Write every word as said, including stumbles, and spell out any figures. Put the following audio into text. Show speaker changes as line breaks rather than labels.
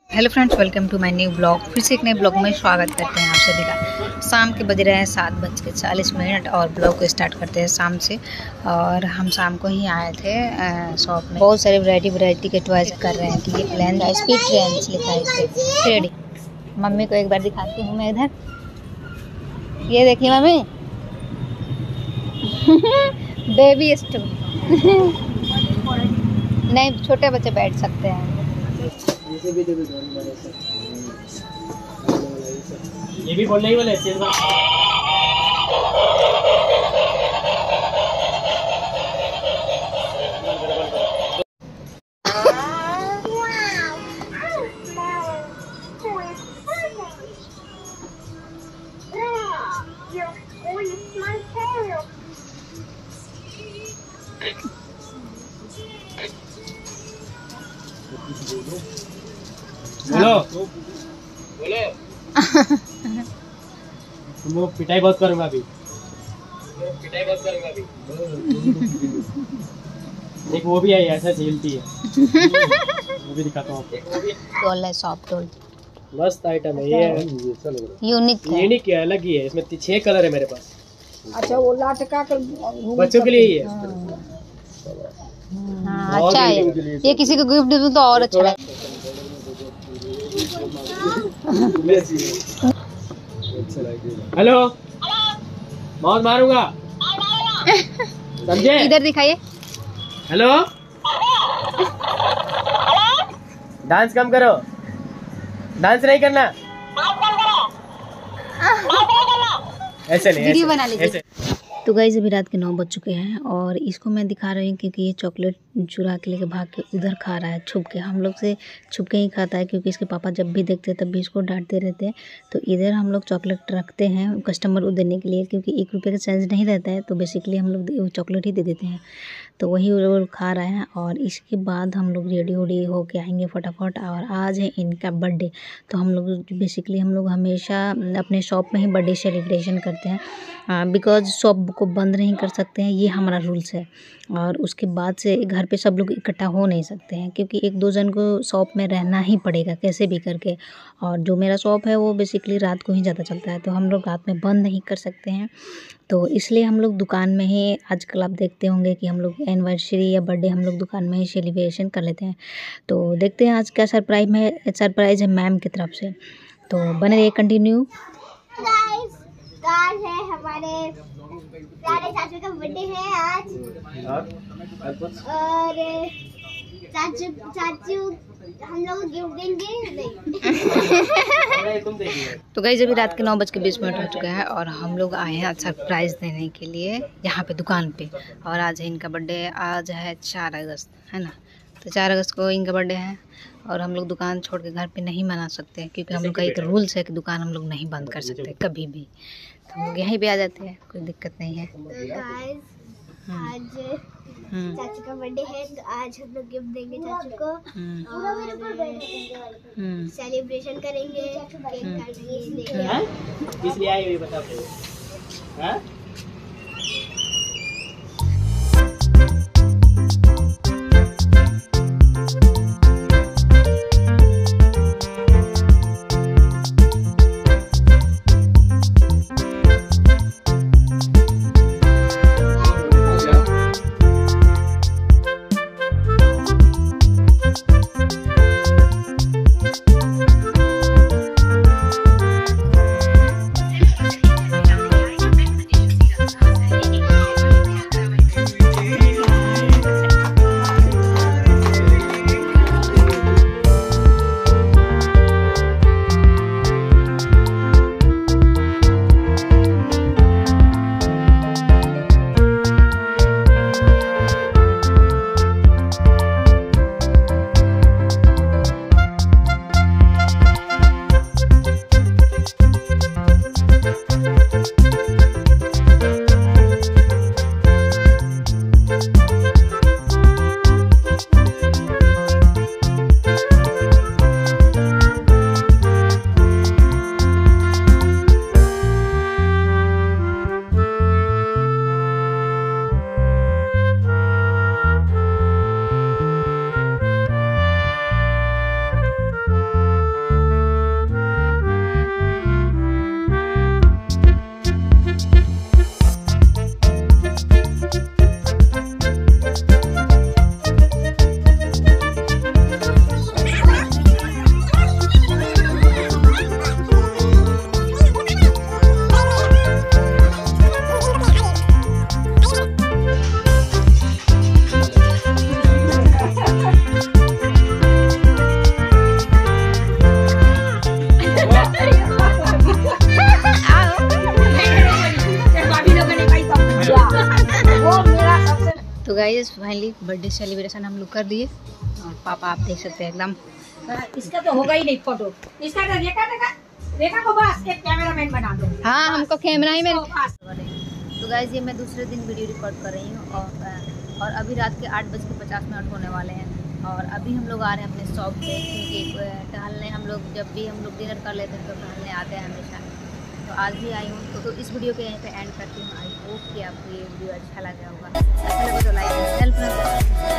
Hello friends, welcome to my new blog. फिर से एक नए ब्लॉग में स्वागत करते हैं आप सभी का। शाम के बज रहे हैं सात बज के चालीस मिनट और ब्लॉग को स्टार्ट करते हैं शाम से। और हम शाम को ही आए थे शॉप में। बहुत सारे वैरायटी वैरायटी के टॉयज कर रहे हैं कि ये प्लेन स्पीड ट्रेन लिखा है इस पे थ्री। मम्मी को एक बार दिखाती हूँ मैं इधर। ये देखिए मम्मी बेबी स्टूल नहीं, छोटे बच्चे बैठ सकते हैं।
ये भी बोलने ही वाले बोलो बोलो तुम पिटाई बहुत करूंगा अभी, पिटाई बहुत करूंगा अभी। एक वो भी आई ऐसा झेलती है, वो भी दिखाता हूँ आपको।
टोल है, सॉफ्ट टोल,
मस्त आइटम है ये,
यूनिक है,
यूनिक है, अलग ही है। इसमें छह कलर है मेरे पास।
अच्छा वो लाटका कर
बच्चों के लिए ही है।
हाँ, अच्छा है। ये किसी को गिफ्ट दूँ तो और अच्छा है।
हेलो, बहुत मारूंगा, समझे?
इधर दिखाइए।
हेलो, डांस कम करो, डांस नहीं करना, ऐसे नहीं,
वीडियो बना लीजिए। तो गाइस अभी रात के नौ बज चुके हैं और इसको मैं दिखा रही हूँ क्योंकि ये चॉकलेट चुरा के लेके भाग के उधर खा रहा है छुप के। हम लोग से छुप के ही खाता है क्योंकि इसके पापा जब भी देखते हैं तब भी इसको डांटते रहते हैं। तो इधर हम लोग चॉकलेट रखते हैं कस्टमर को देने के लिए, क्योंकि एक रुपये का चेंज नहीं रहता है तो बेसिकली हम लोग चॉकलेट ही दे देते हैं। तो वही वो खा रहा है और इसके बाद हम लोग रेडी वेडी होके आएंगे फटाफट। और आज है इनका बर्थडे, तो हम लोग बेसिकली हम लोग हमेशा अपने शॉप में ही बर्थडे सेलिब्रेशन करते हैं, बिकॉज शॉप को बंद नहीं कर सकते हैं, ये हमारा रूल्स है। और उसके बाद से घर पे सब लोग इकट्ठा हो नहीं सकते हैं क्योंकि एक दो जन को शॉप में रहना ही पड़ेगा कैसे भी करके। और जो मेरा शॉप है वो बेसिकली रात को ही ज़्यादा चलता है, तो हम लोग रात में बंद नहीं कर सकते हैं। तो इसलिए हम लोग दुकान में ही, आजकल आप देखते होंगे कि हम लोग एनिवर्सरी या बर्थडे हम लोग दुकान में ही सेलिब्रेशन कर लेते हैं। तो देखते हैं आज क्या सरप्राइज में सरप्राइज है मैम की तरफ से। तो बने रहिए कंटिन्यू।
आज है हमारे प्यारे चाचू का बर्थडे है आज, और चाचू चाचू हम लोग गिफ्ट देंगे।
तो गाइस अभी रात के नौ बज के बीस मिनट हो चुके हैं और हम लोग आए हैं सरप्राइज़ देने के लिए यहाँ पे दुकान पे। और आज है इनका बर्थडे, आज है चार अगस्त, है ना। तो चार अगस्त को इनका बर्थडे है और हम लोग दुकान छोड़ के घर पे नहीं मना सकते क्योंकि हम लोग का एक रूल्स है कि दुकान हम लोग नहीं बंद कर सकते कभी भी। तो हम लोग यहीं पे आ जाते हैं, कोई दिक्कत नहीं है।
तो गाइस आज चाचू का बर्थडे है, तो आज हम लोग गिफ्ट देंगे चाचू को और सेलिब्रेशन करेंगे, केक काटेंगे।
इसलिए आई हुई बता।
गाइस फाइनली बर्थडे सेलिब्रेशन हम लोग कर दिए और पापा आप देख सकते हैं एकदम।
इसका तो होगा ही नहीं फोटो, इसका तो रेखा रेखा रेखा को बस एक कैमरामैन बना दो।
हाँ हमको कैमरा ही में।
बस।
तो गाइस ये मैं दूसरे दिन वीडियो रिकॉर्ड कर रही हूँ और और अभी रात के आठ बज के पचास मिनट होने वाले हैं और अभी हम लोग आ रहे हैं अपने शॉप पे, क्योंकि टहलने हम लोग जब भी हम लोग डिनर कर लेते हैं तो टहलने आते हैं हमेशा। तो आज भी आई हूँ तो, तो इस वीडियो के यहीं पे एंड करती हूँ। आई होप कि आपको ये वीडियो अच्छा लगा होगा। अच्छा लगा तो लाइक हेल्प